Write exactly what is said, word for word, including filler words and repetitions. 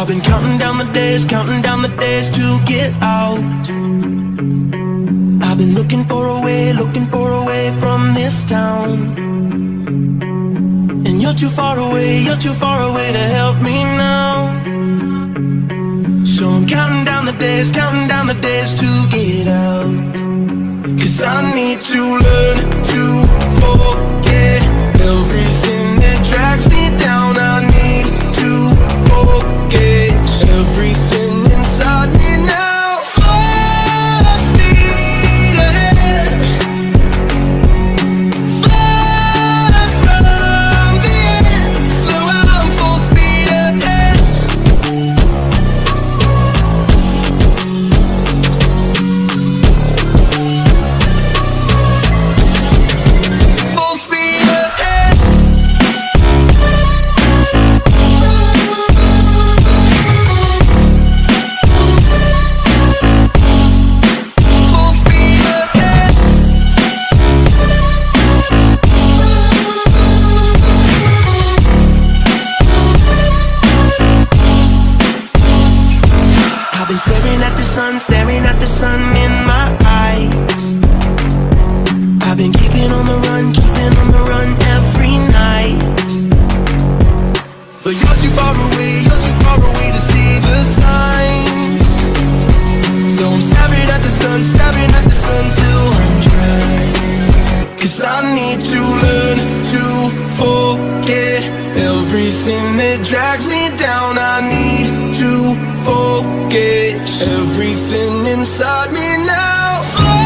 been counting down the days, counting down the days to get out. I've been looking for a way, looking for a way from this town. And you're too far away, you're too far away to help me now. So I'm counting down the days, counting down the days to get out. Cause I need to learn to forget everything that drags me down. I need to forget everything inside me now. Full speed ahead, far from the end. So I'm full speed ahead. Full speed ahead. Full speed ahead. I've been staring at the sun, staring at the sun in my eyes. I've been keeping on the run, keeping on the run every night. But you're too far away, you're too far away to see the signs. So I'm staring at the sun, staring at the sun till I'm dry. Cause I need to learn to forget everything that drags me down. I need to forget everything inside me now.